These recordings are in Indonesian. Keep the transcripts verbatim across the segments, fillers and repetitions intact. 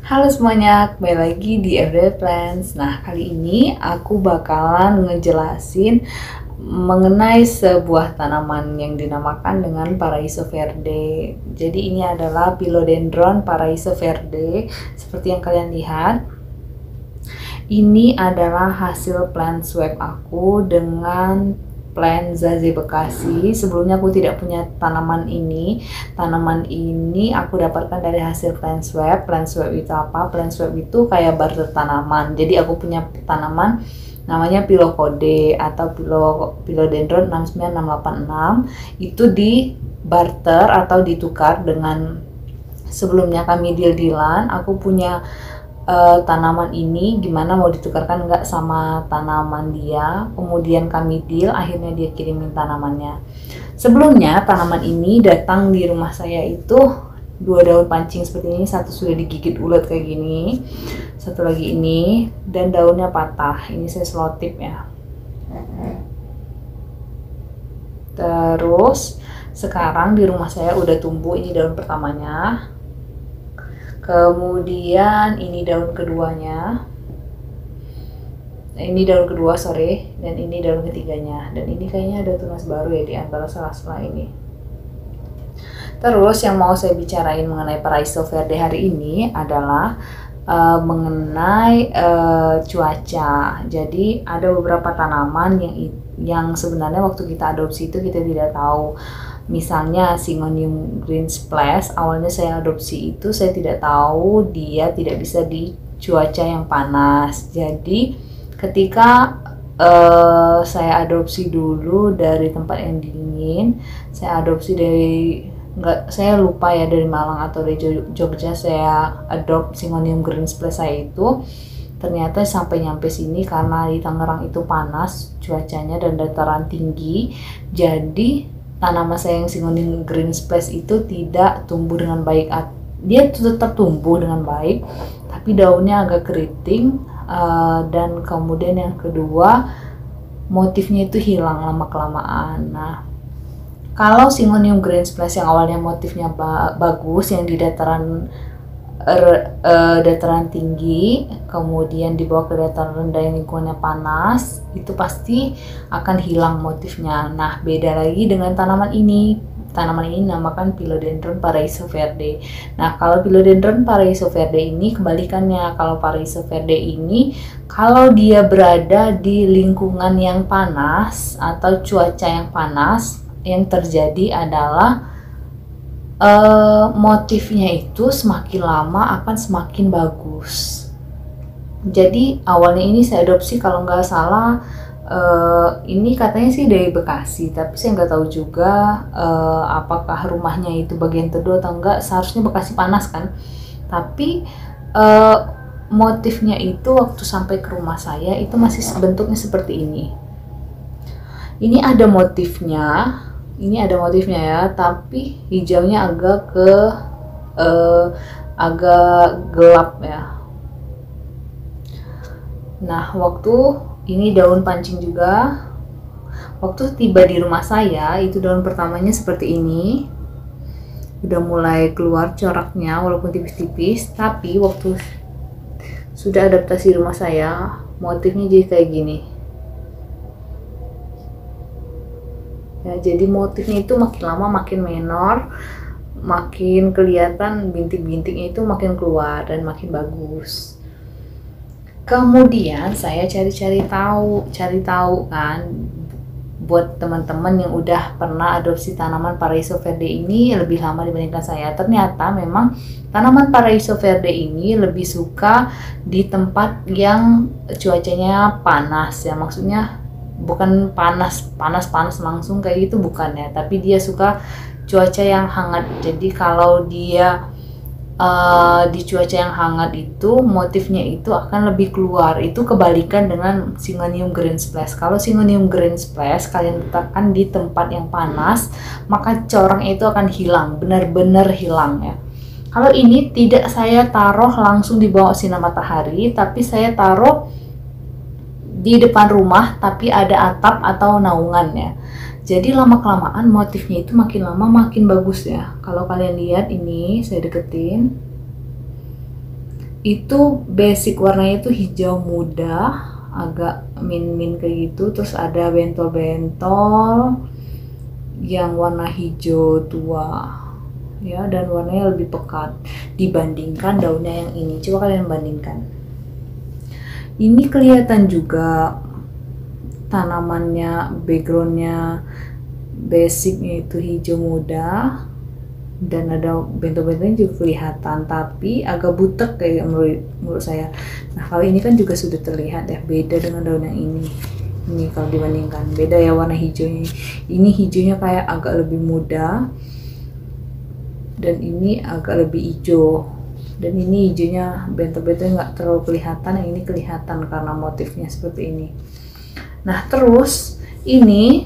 Halo semuanya, kembali lagi di Everyday Plants. Nah, kali ini aku bakalan ngejelasin mengenai sebuah tanaman yang dinamakan dengan Paraiso Verde. Jadi ini adalah Philodendron Paraiso Verde. Seperti yang kalian lihat, ini adalah hasil plant swap aku dengan plant Zaze Bekasi. Sebelumnya aku tidak punya tanaman ini. Tanaman ini aku dapatkan dari hasil plant swap. Plant swap itu apa? Plant swap itu kayak barter tanaman. Jadi aku punya tanaman namanya Philocode atau Philodendron enam sembilan enam delapan enam. Itu di barter atau ditukar dengan sebelumnya kami deal-dealan. Aku punya Uh, tanaman ini gimana mau ditukarkan nggak sama tanaman dia, kemudian kami deal, akhirnya dia kirimin tanamannya. Sebelumnya tanaman ini datang di rumah saya itu dua daun pancing seperti ini, satu sudah digigit ulat kayak gini, satu lagi ini, dan daunnya patah. Ini saya selotip ya. Terus sekarang di rumah saya udah tumbuh, ini daun pertamanya, kemudian ini daun keduanya, ini daun kedua sorry, dan ini daun ketiganya, dan ini kayaknya ada tunas baru ya di antara sela-sela ini. Terus yang mau saya bicarain mengenai Paraiso Verde hari ini adalah uh, mengenai uh, cuaca. Jadi ada beberapa tanaman yang yang sebenarnya waktu kita adopsi itu kita tidak tahu. Misalnya Syngonium Green Splash, awalnya saya adopsi itu saya tidak tahu dia tidak bisa di cuaca yang panas. Jadi ketika uh, saya adopsi dulu dari tempat yang dingin, saya adopsi dari nggak saya lupa ya dari Malang atau dari Jogja, saya adopt Syngonium Green Splash saya itu. Ternyata sampai nyampe sini karena di Tangerang itu panas cuacanya dan dataran tinggi, jadi tanaman saya yang Syngonium Green Splash itu tidak tumbuh dengan baik. Dia tetap tumbuh dengan baik, tapi daunnya agak keriting, uh, dan kemudian yang kedua motifnya itu hilang lama kelamaan. Nah, kalau Syngonium Green Splash yang awalnya motifnya ba bagus, yang di dataran Er, uh, dataran tinggi, kemudian dibawa ke dataran rendah yang lingkungannya panas, itu pasti akan hilang motifnya. Nah, beda lagi dengan tanaman ini. Tanaman ini dinamakan Philodendron Paraiso Verde. Nah, kalau Philodendron Paraiso Verde ini kebalikannya. Kalau Paraiso Verde ini, kalau dia berada di lingkungan yang panas atau cuaca yang panas, yang terjadi adalah Uh, motifnya itu semakin lama akan semakin bagus. Jadi awalnya ini saya adopsi kalau nggak salah uh, ini katanya sih dari Bekasi, tapi saya nggak tahu juga uh, apakah rumahnya itu bagian teduh atau enggak. Seharusnya Bekasi panas kan, tapi uh, motifnya itu waktu sampai ke rumah saya itu masih bentuknya seperti ini. Ini ada motifnya. Ini ada motifnya ya, tapi hijaunya agak ke uh, agak gelap ya. Nah, waktu ini daun pancing juga, waktu tiba di rumah saya itu daun pertamanya seperti ini, udah mulai keluar coraknya walaupun tipis-tipis, tapi waktu sudah adaptasi rumah saya motifnya jadi kayak gini. Ya, jadi motifnya itu makin lama makin menor, makin kelihatan bintik-bintiknya itu makin keluar dan makin bagus. Kemudian saya cari-cari tahu, cari tahu kan, buat teman-teman yang udah pernah adopsi tanaman Paraiso Verde ini lebih lama dibandingkan saya. Ternyata memang tanaman Paraiso Verde ini lebih suka di tempat yang cuacanya panas ya, maksudnya bukan panas panas panas langsung kayak gitu bukan ya, tapi dia suka cuaca yang hangat. Jadi kalau dia uh, di cuaca yang hangat itu motifnya itu akan lebih keluar. Itu kebalikan dengan Syngonium Green Splash. Kalau Syngonium Green Splash kalian letakkan di tempat yang panas, maka corang itu akan hilang, benar-benar hilang ya. Kalau ini tidak saya taruh langsung di bawah sinar matahari, tapi saya taruh di depan rumah tapi ada atap atau naungannya. Jadi lama kelamaan motifnya itu makin lama makin bagus ya. Kalau kalian lihat ini saya deketin, Itu basic warnanya itu hijau muda, agak min-min kayak gitu. Terus ada bentol-bentol yang warna hijau tua ya, dan warnanya lebih pekat dibandingkan daunnya yang ini. Coba kalian bandingkan. Ini kelihatan juga tanamannya, backgroundnya, basicnya itu hijau muda, dan ada bentol-bentolnya juga kelihatan, tapi agak butek kayak menurut, menurut saya. Nah kalau ini kan juga sudah terlihat ya, beda dengan daun yang ini. Ini kalau dibandingkan, beda ya warna hijaunya. Ini hijaunya kayak agak lebih muda, dan ini agak lebih hijau. Dan ini hijaunya, bentol-bentolnya nggak terlalu kelihatan, yang ini kelihatan karena motifnya seperti ini. Nah terus ini,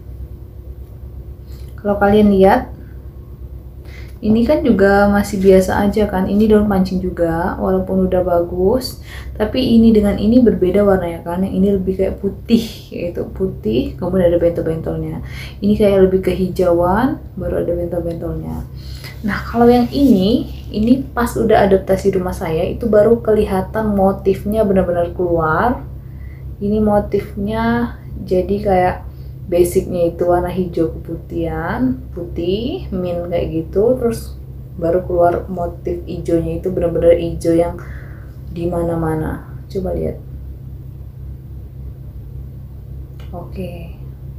kalau kalian lihat, ini kan juga masih biasa aja kan, ini daun pancing juga walaupun udah bagus, tapi ini dengan ini berbeda warnanya kan. Yang ini lebih kayak putih, yaitu putih, kemudian ada bentol-bentolnya. Ini kayak lebih kehijauan, baru ada bentol-bentolnya. Nah kalau yang ini, ini pas udah adaptasi rumah saya, itu baru kelihatan motifnya benar-benar keluar. Ini motifnya jadi kayak basicnya itu warna hijau keputihan, putih, mint kayak gitu. Terus baru keluar motif hijaunya itu benar-benar hijau yang di mana-mana. Coba lihat. Oke.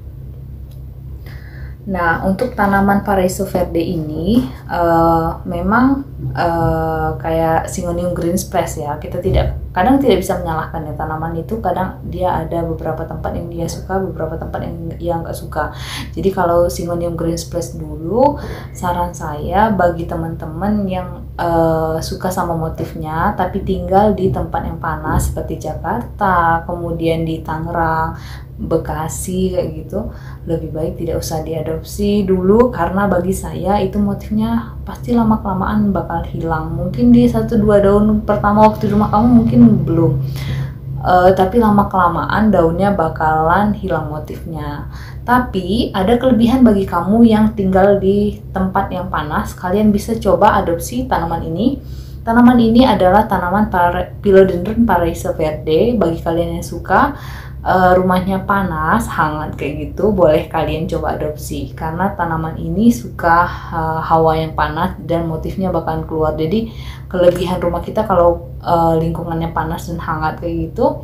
Nah untuk tanaman Paraiso Verde ini uh, memang uh, kayak Syngonium green splash ya. Kita tidak kadang tidak bisa menyalahkan ya, tanaman itu kadang dia ada beberapa tempat yang dia suka, beberapa tempat yang yang nggak suka. Jadi kalau Syngonium green splash dulu, saran saya bagi teman-teman yang uh, suka sama motifnya tapi tinggal di tempat yang panas seperti Jakarta, kemudian di Tangerang, Bekasi kayak gitu, lebih baik tidak usah diadopsi dulu, karena bagi saya itu motifnya pasti lama kelamaan bakal hilang. Mungkin di satu dua daun pertama waktu di rumah kamu mungkin belum, uh, tapi lama kelamaan daunnya bakalan hilang motifnya. Tapi ada kelebihan bagi kamu yang tinggal di tempat yang panas, kalian bisa coba adopsi tanaman ini. Tanaman ini adalah tanaman Philodendron Paraiso Verde. Bagi kalian yang suka Uh, rumahnya panas, hangat kayak gitu, boleh kalian coba adopsi, karena tanaman ini suka uh, hawa yang panas dan motifnya bakalan keluar. Jadi kelebihan rumah kita kalau uh, lingkungannya panas dan hangat kayak gitu,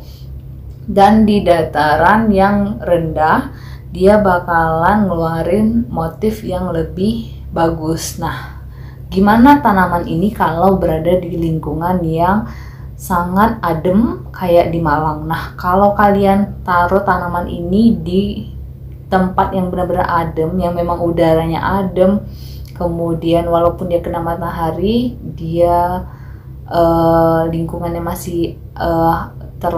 dan di dataran yang rendah, dia bakalan ngeluarin motif yang lebih bagus. Nah gimana tanaman ini kalau berada di lingkungan yang sangat adem kayak di Malang? Nah kalau kalian taruh tanaman ini di tempat yang benar-benar adem, yang memang udaranya adem, kemudian walaupun dia kena matahari, dia uh, lingkungannya masih uh,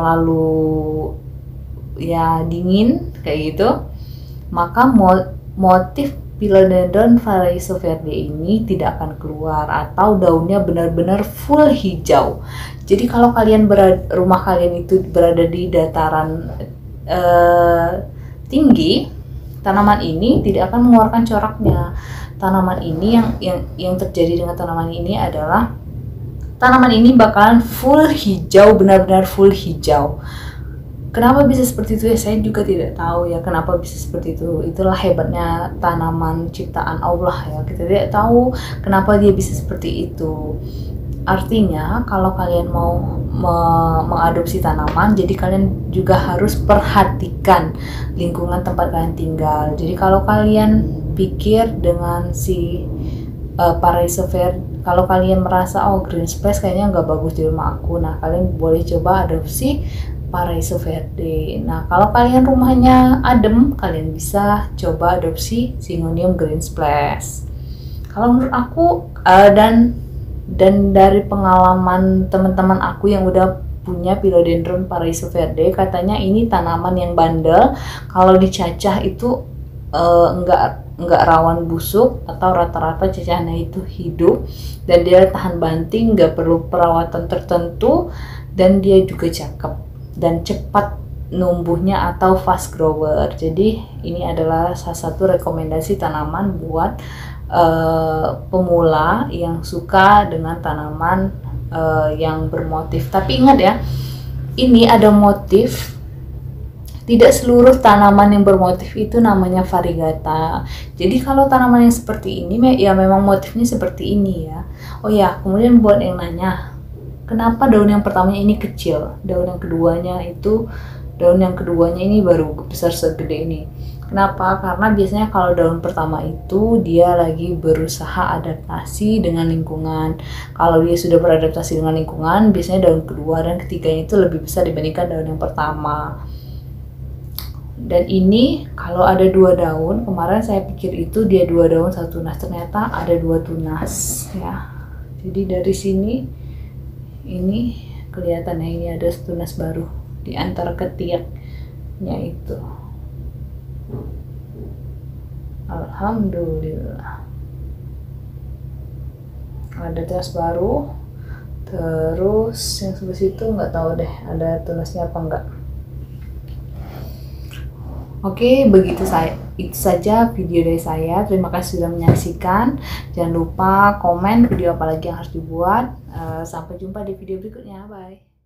terlalu ya dingin kayak gitu, maka mo motif Philodendron Paraiso Verde ini tidak akan keluar, atau daunnya benar-benar full hijau. Jadi kalau kalian berada, rumah kalian itu berada di dataran eh, tinggi, tanaman ini tidak akan mengeluarkan coraknya. Tanaman ini yang yang yang terjadi dengan tanaman ini adalah tanaman ini bakalan full hijau, benar-benar full hijau. Kenapa bisa seperti itu ya, saya juga tidak tahu ya kenapa bisa seperti itu. Itulah hebatnya tanaman ciptaan Allah ya, kita tidak tahu kenapa dia bisa seperti itu. Artinya kalau kalian mau me mengadopsi tanaman, jadi kalian juga harus perhatikan lingkungan tempat kalian tinggal. Jadi kalau kalian pikir dengan si uh, Paraiso Verde, kalau kalian merasa oh green space kayaknya nggak bagus di rumah aku, nah kalian boleh coba adopsi Paraiso Verde. Nah kalau kalian rumahnya adem, kalian bisa coba adopsi Syngonium green splash. Kalau menurut aku uh, dan dan dari pengalaman teman-teman aku yang udah punya Philodendron Paraiso Verde, katanya ini tanaman yang bandel. Kalau dicacah itu uh, enggak enggak rawan busuk, atau rata-rata cacahannya itu hidup, dan dia tahan banting, nggak perlu perawatan tertentu, dan dia juga cakep dan cepat numbuhnya atau fast grower. Jadi ini adalah salah satu rekomendasi tanaman buat uh, pemula yang suka dengan tanaman uh, yang bermotif. Tapi ingat ya, ini ada motif. Tidak seluruh tanaman yang bermotif itu namanya variegata. Jadi kalau tanaman yang seperti ini ya memang motifnya seperti ini ya. Oh ya, kemudian buat yang nanya, kenapa daun yang pertamanya ini kecil, daun yang keduanya itu daun yang keduanya ini baru besar segede ini. Kenapa? Karena biasanya kalau daun pertama itu dia lagi berusaha adaptasi dengan lingkungan. Kalau dia sudah beradaptasi dengan lingkungan, biasanya daun kedua dan ketiganya itu lebih besar dibandingkan daun yang pertama. Dan ini kalau ada dua daun, kemarin saya pikir itu dia dua daun satu tunas, ternyata ada dua tunas ya. Jadi dari sini ini kelihatan ya, ini ada tunas baru di antara ketiaknya itu. Alhamdulillah ada tunas baru. Terus yang sebelah situ nggak tahu deh ada tunasnya apa enggak. Oke, begitu saya. Itu saja video dari saya. Terima kasih sudah menyaksikan. Jangan lupa komen video apa lagi yang harus dibuat. Uh, sampai jumpa di video berikutnya. Bye.